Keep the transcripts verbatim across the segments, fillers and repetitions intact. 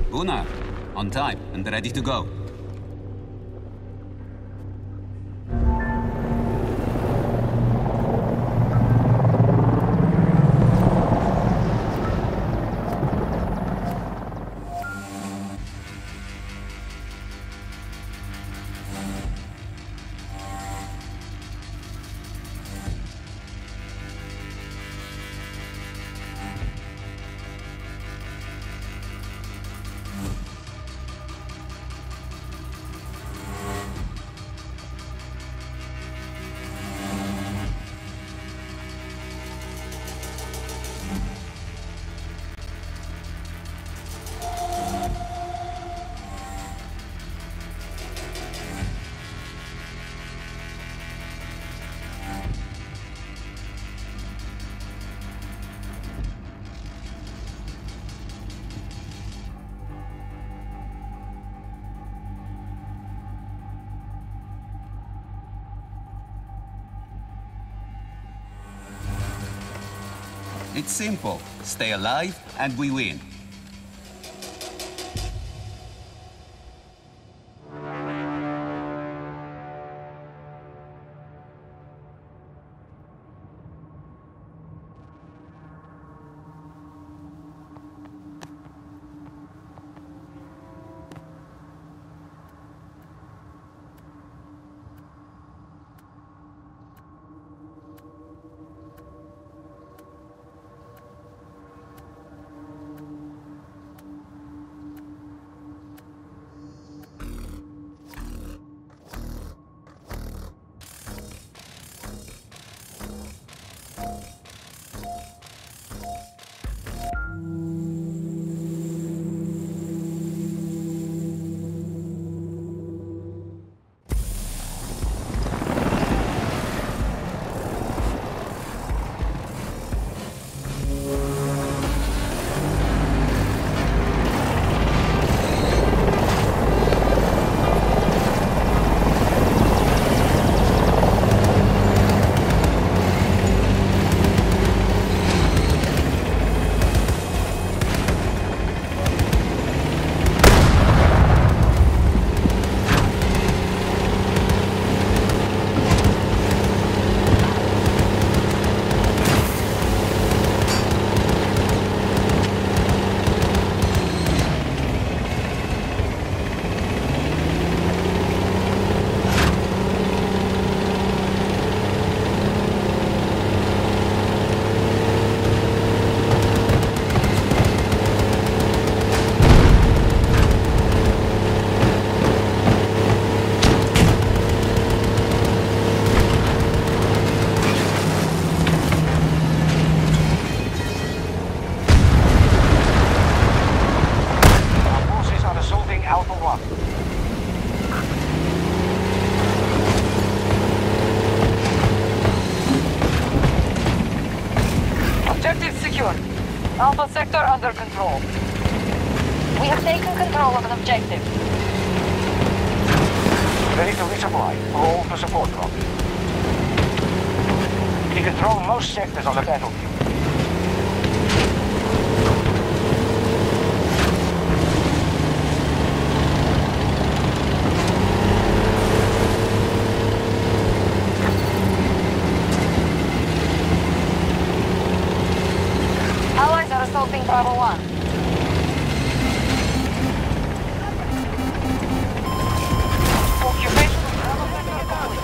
Gunnar, on time and ready to go. It's simple. Stay alive and we win. Alpha sector under control. We have taken control of an objective. Ready to resupply. Roll for support drop. We control most sectors on the battlefield. Allies are assaulting Bravo one. Occupation of Bravo sector complete.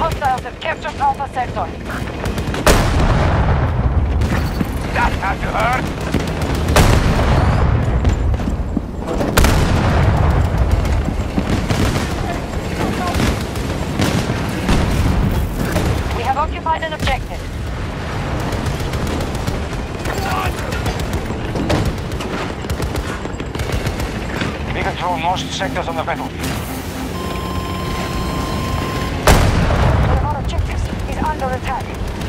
Hostiles have captured Alpha Sector. That had to hurt. We have occupied an objective. We control most sectors on the battlefield. One of our objectives is under attack.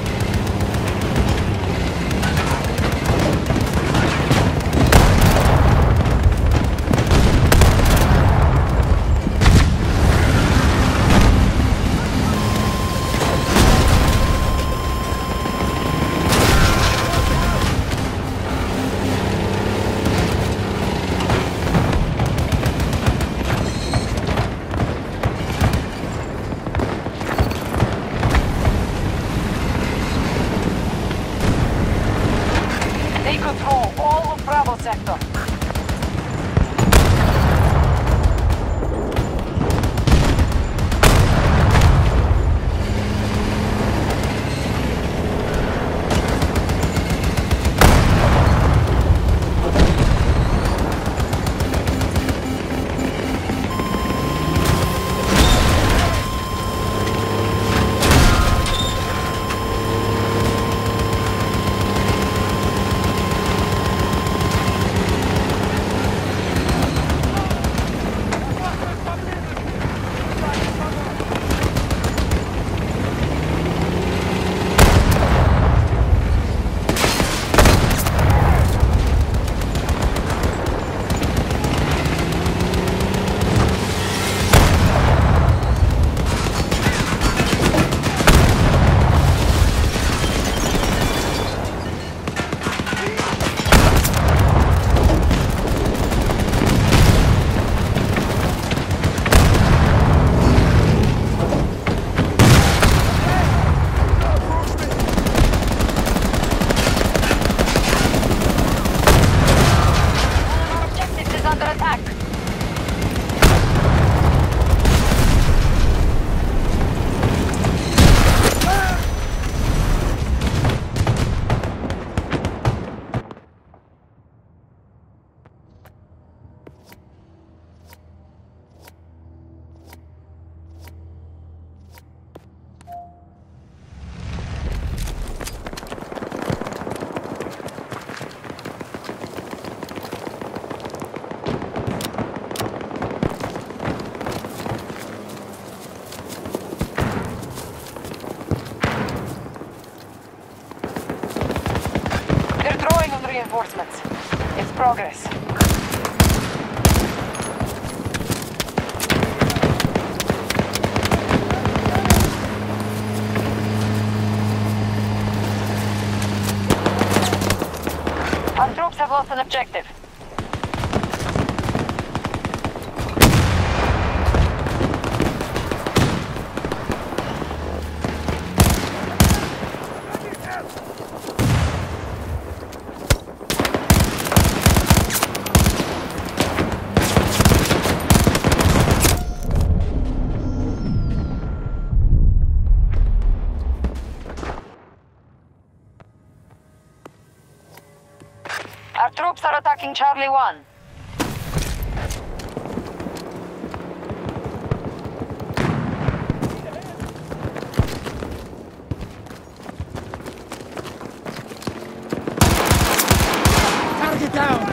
They control all of Bravo Sector. Reinforcements. It's progress. Our troops have lost an objective. Our troops are attacking Charlie one. Target down!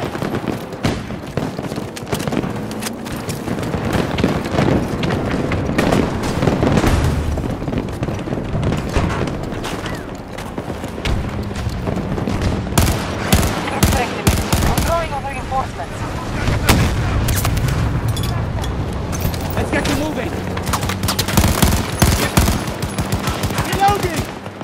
Let's get you moving! Reloading!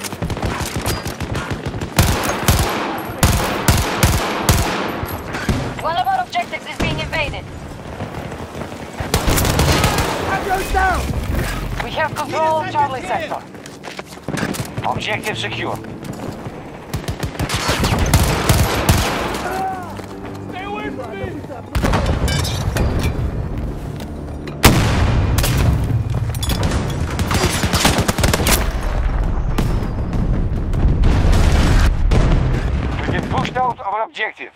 One of our objectives is being invaded. Tango's down! We have control of Charlie Sector. Objective secure. Stay away from me! objective.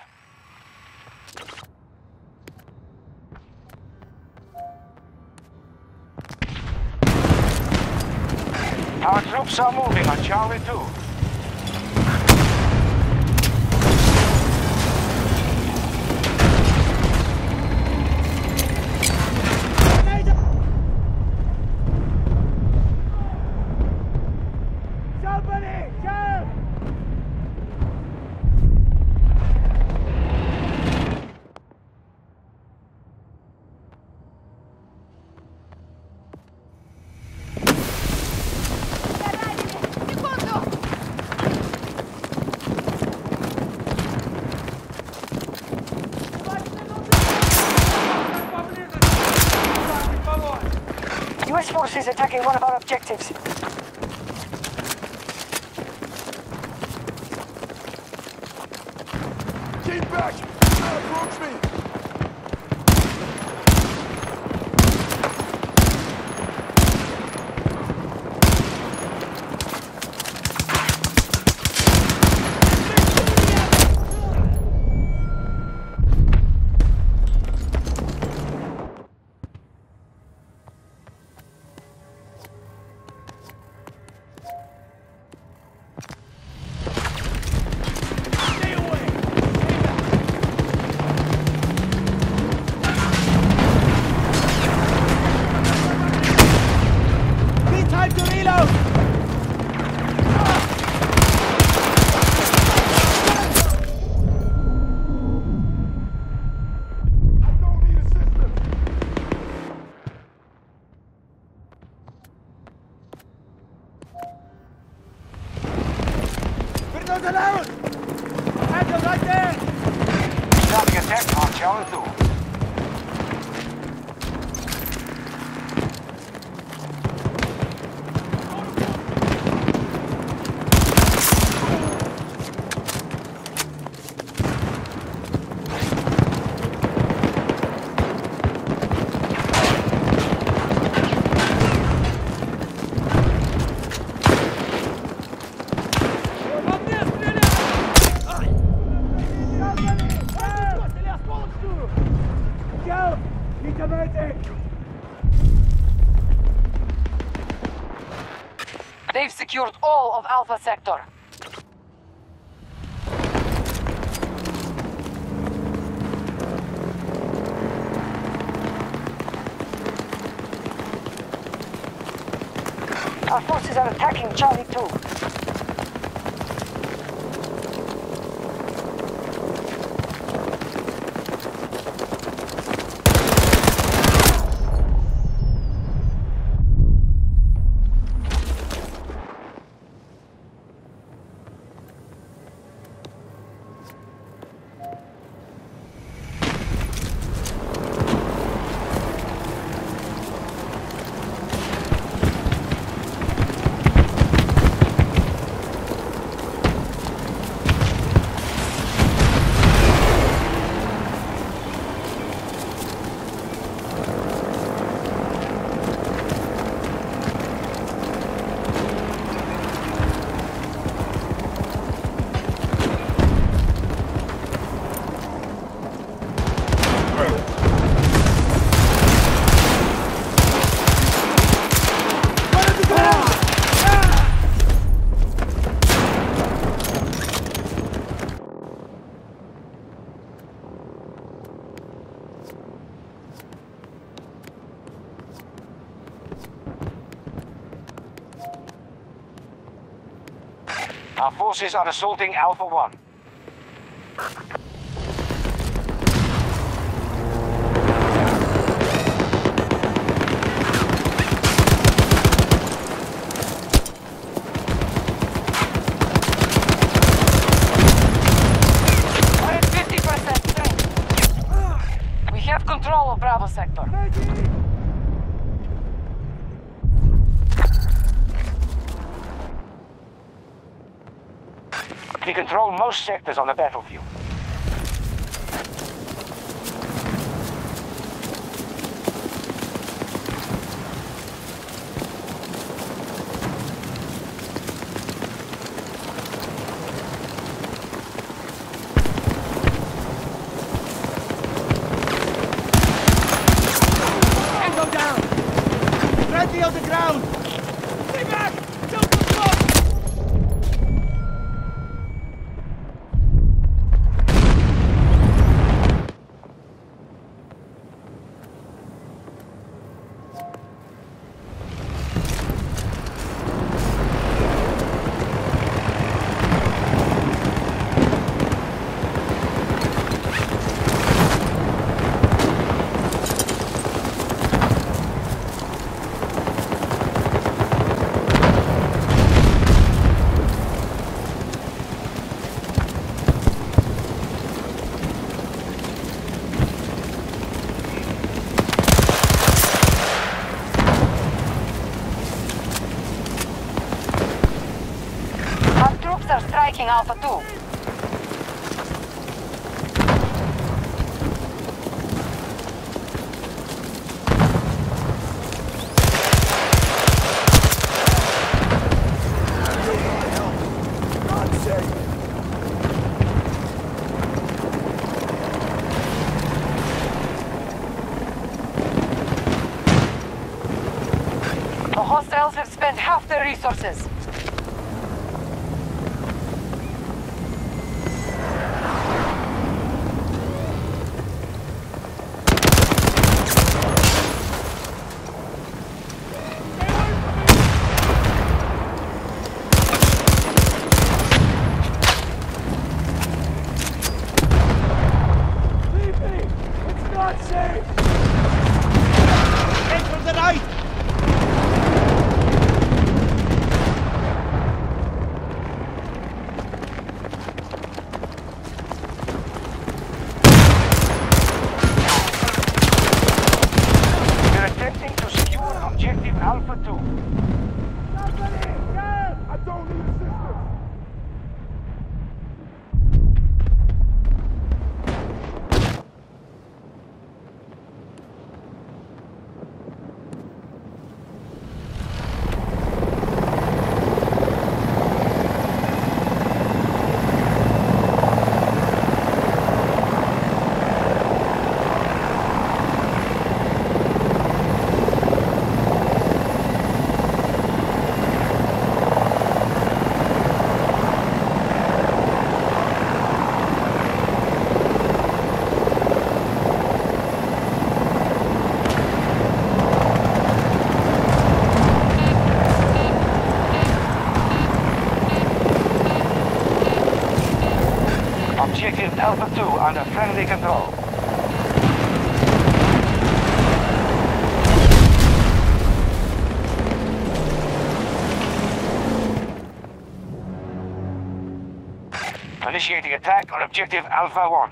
Our troops are moving on Charlie two. Somebody, help! U S forces attacking one of our objectives. Keep back! Don't approach me! Time to reload! I don't need assistance! Windows allowed! Hands right there! Starting attack on Charlie two. They've secured all of Alpha Sector. Our forces are attacking Charlie two. Our forces are assaulting Alpha one. We're at fifty percent strength. We have control of Bravo Sector. We control most sectors on the battlefield. are striking Alpha two. God's sake. The hostiles have spent half their resources. Leave me. It's not safe. Head from the right! We're attempting to secure objective Alpha two. Somebody, help! I don't need assistance. Objective Alpha two under friendly control. Initiating attack on objective Alpha one.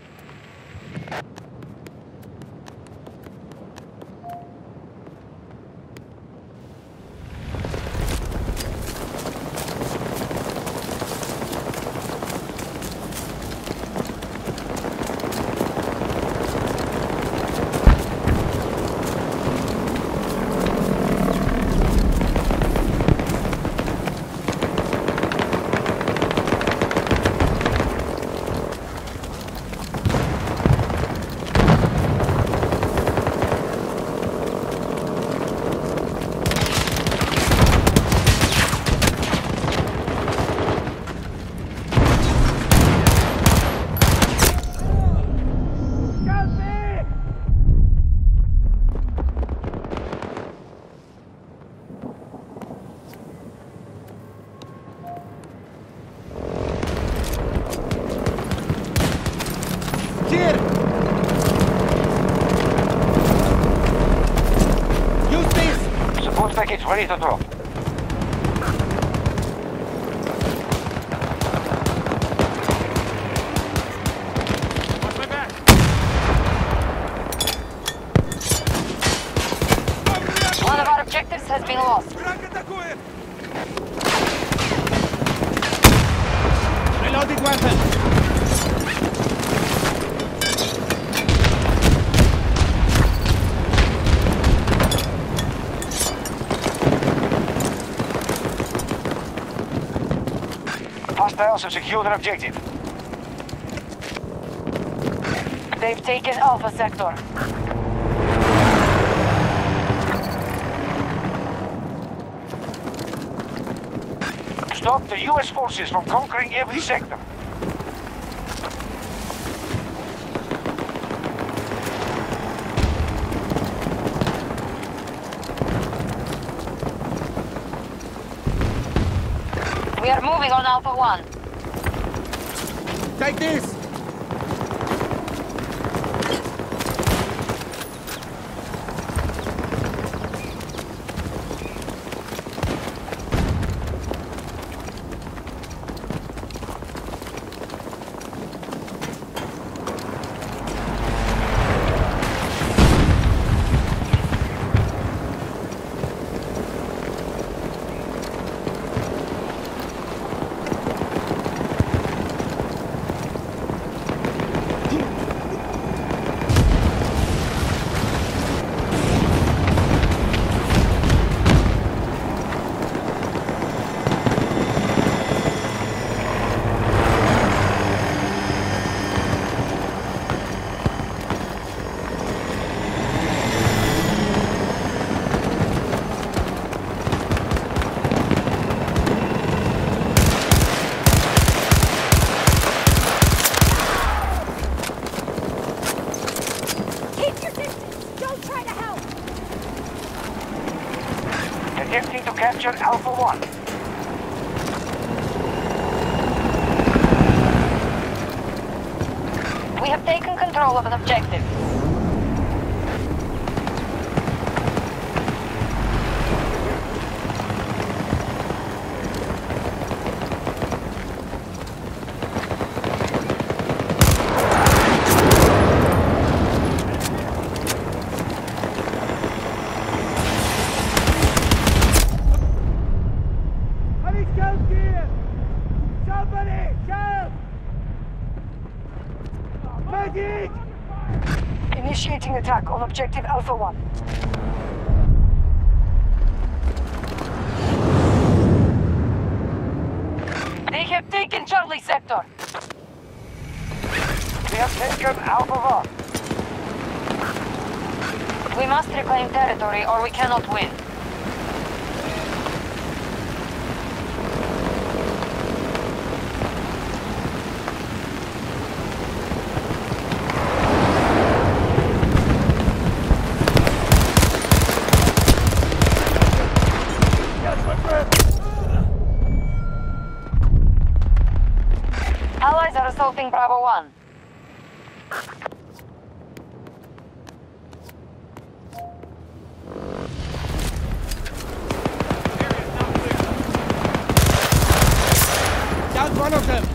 Here! Use this! Support package ready to drop. Watch my back! One of our objectives has been lost. Reloaded weapon! Hostiles have secured an objective. They've taken Alpha Sector. Stop the U S forces from conquering every sector. We are moving on Alpha one. Take this! one. We have taken control of an objective. I need help here! Somebody, help! Medic! Initiating attack on objective Alpha one. They have taken Charlie sector. We have taken Alpha one. We must reclaim territory or we cannot win. Allies are assaulting Bravo one. Down one of them.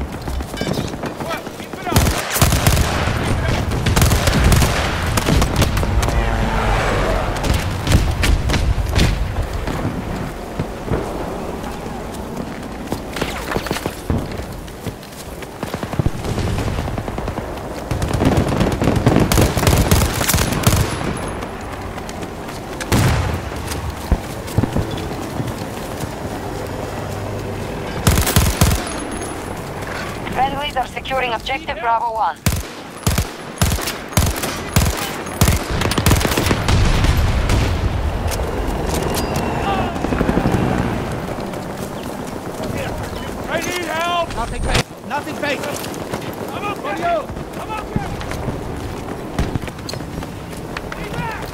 Friendlies are securing objective Bravo one. I need help! Nothing fake. Nothing fake. I'm up for you! I'm up here! Stay back!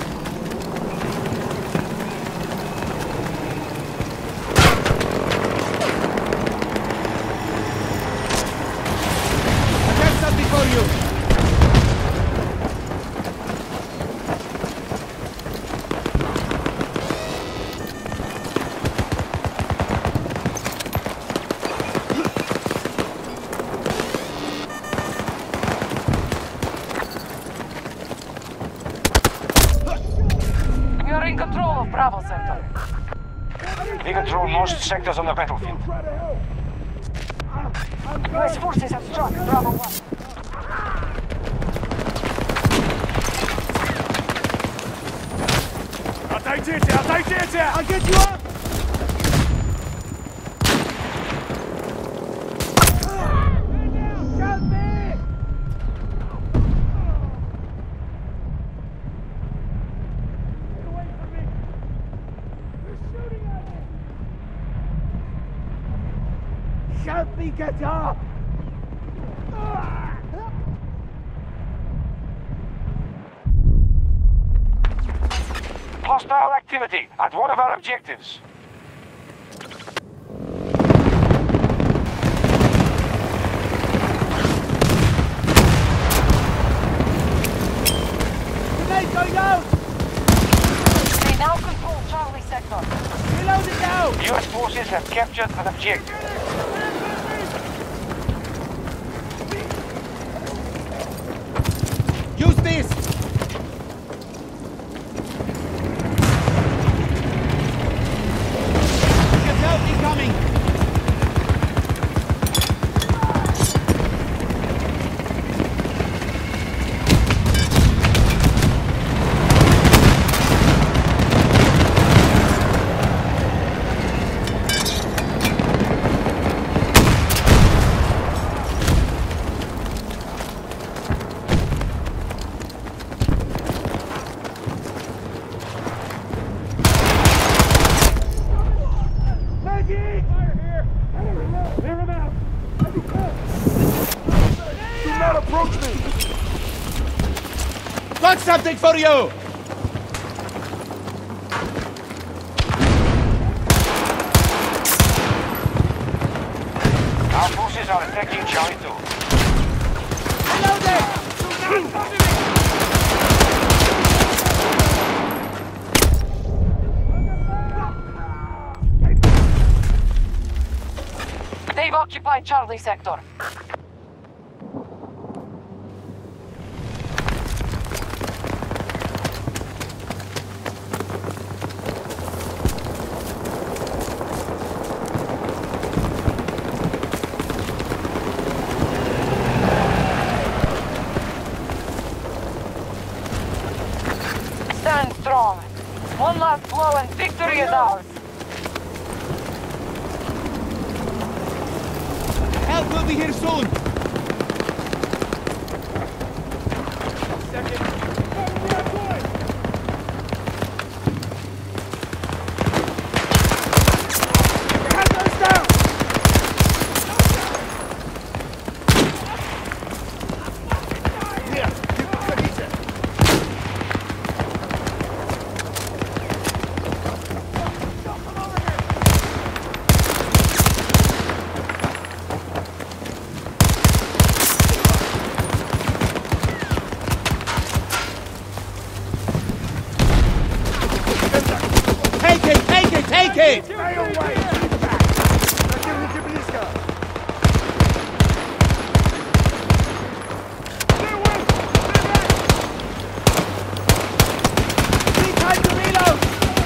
I got something for you! We are in control of Bravo sector. We control most sectors on the battlefield. U S forces have struck Bravo one. Отойдите! Отойдите! I'll get you up! Help me! Get away from me! They're shooting at me! Help me get up! Hostile activity at one of our objectives. Grenade going out! They now control Charlie sector. Reload it now! U S forces have captured an objective. Use this! Get help incoming! Medic! Fire here! Clear him out! Do not approach me! Got something for you! are attacking Charlie two. They've occupied Charlie sector. Stand strong. One last blow and victory is ours. Help will be here soon. Take it, take it, take it! Stay away! Keep back! Nakierunku bliska! Need time to reload!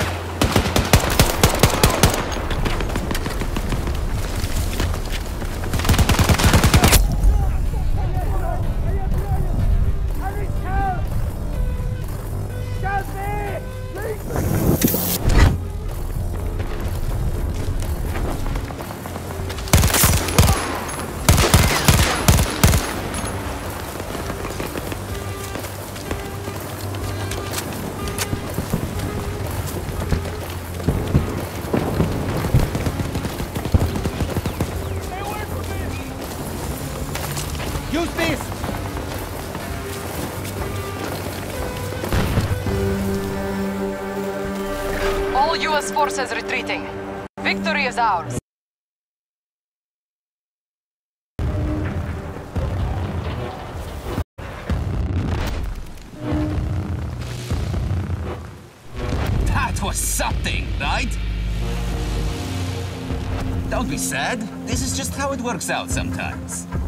Use this! All U S forces retreating. Victory is ours. That was something, right? Don't be sad. This is just how it works out sometimes.